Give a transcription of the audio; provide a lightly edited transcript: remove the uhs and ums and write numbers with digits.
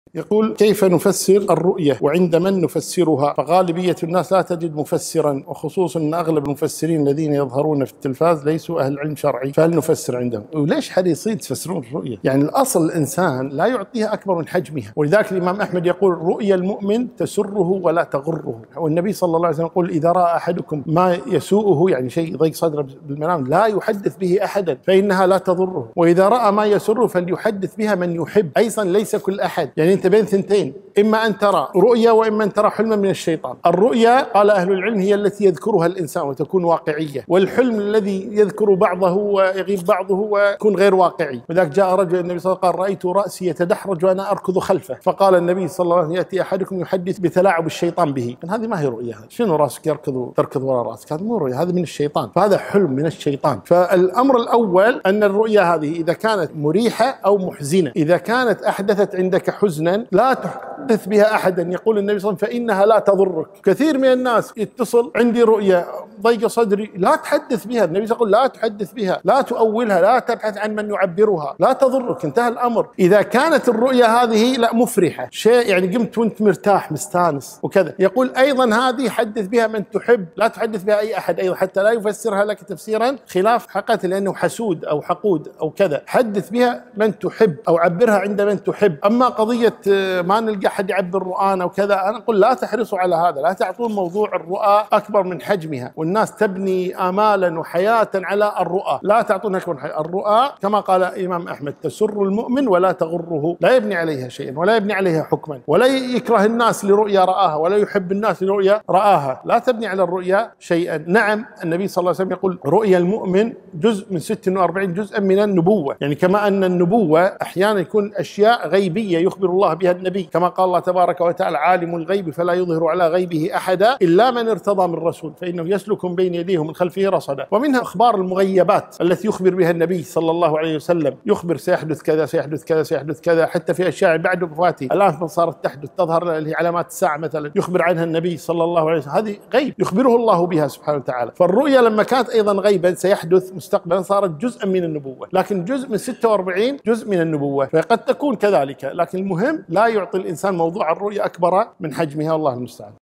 يقول: كيف نفسر الرؤية وعند من نفسرها؟ فغالبية الناس لا تجد مفسرا، وخصوصا أن أغلب المفسرين الذين يظهرون في التلفاز ليسوا أهل علم شرعي، فهل نفسر عندهم؟ وليش حريصين تفسرون الرؤية؟ يعني الأصل الإنسان لا يعطيها أكبر من حجمها، ولذلك الإمام أحمد يقول: رؤيا المؤمن تسره ولا تغره. والنبي صلى الله عليه وسلم يقول: إذا رأى أحدكم ما يسوءه، يعني شيء يضيق صدره بالمنام، لا يحدث به أحدا فإنها لا تضره، وإذا رأى ما يسره فليحدث بها من يحب. أيضا ليس كل أحد، يعني أنت بين ثنتين، إما أن ترى رؤيا وإما أن ترى حلما من الشيطان. الرؤيا قال أهل العلم هي التي يذكرها الإنسان وتكون واقعية، والحلم الذي يذكر بعضه ويغيب بعضه ويكون غير واقعي. وذلك جاء رجل النبي صلى الله عليه وسلم قال: رأيت رأسي يتدحرج وأنا أركض خلفه، فقال النبي صلى الله عليه وسلم: يأتي أحدكم يحدث بتلاعب الشيطان به. هذه ما هي رؤيا، شنو رأسك يركض تركض وراء رأسك؟ هذا مو رؤيا، هذا من الشيطان، فهذا حلم من الشيطان. فالأمر الأول أن الرؤيا هذه إذا كانت مريحة أو محزنة، إذا كانت أحدثت عندك حزنا لا تحدث بها أحدا. يقول النبي صلى الله عليه وسلم: فإنها لا تضرك. كثير من الناس يتصل: عندي رؤيا ضيق صدري، لا تحدث بها. النبي صلى الله عليه وسلم يقول: لا تحدث بها، لا تؤولها، لا تبحث عن من يعبرها، لا تضرك، انتهى الأمر. إذا كانت الرؤيا هذه لا مفرحة، شيء يعني قمت وانت مرتاح مستانس وكذا، يقول أيضا هذه حدث بها من تحب، لا تحدث بها أي أحد أيضا، حتى لا يفسرها لك تفسيرا خلاف حقيقته لأنه حسود أو حقود أو كذا. حدث بها من تحب أو عبرها عند من تحب. أما قضية ما نلقى أحد يعبر رؤانا وكذا، أنا أقول لا تحرصوا على هذا، لا تعطون موضوع الرؤى أكبر من حجمها، والناس تبني آمالا وحياة على الرؤى، لا تعطون أكبر من حجمها. الرؤى كما قال الإمام أحمد: تسر المؤمن ولا تغره، لا يبني عليها شيئا ولا يبني عليها حكما، ولا يكره الناس لرؤيا رآها ولا يحب الناس لرؤيا رآها، لا تبني على الرؤيا شيئا. نعم، النبي صلى الله عليه وسلم يقول: رؤيا المؤمن جزء من 46 جزءا من النبوة، يعني كما أن النبوة أحيانا يكون أشياء غيبية يخبر الله بها النبي، كما قال الله تبارك وتعالى: عالم الغيب فلا يظهر على غيبه أحدا إلا من ارتضى من رسول فإنه يسلك من بين يديه ومن خلفه رصدا. ومنها أخبار المغيبات التي يخبر بها النبي صلى الله عليه وسلم، يخبر سيحدث كذا سيحدث كذا سيحدث كذا، حتى في أشياء بعد وفاته الآن صارت تحدث تظهر اللي علامات الساعة مثلا يخبر عنها النبي صلى الله عليه وسلم، هذه غيب يخبره الله بها سبحانه وتعالى. فالرؤيا لما كانت أيضا غيبا سيحدث مستقبلا صارت جزءا من النبوة، لكن جزء من 46 جزء من النبوة، فقد تكون كذلك. لكن المهم لا يعطي الإنسان موضوع الرؤيا أكبر من حجمها، والله المستعان.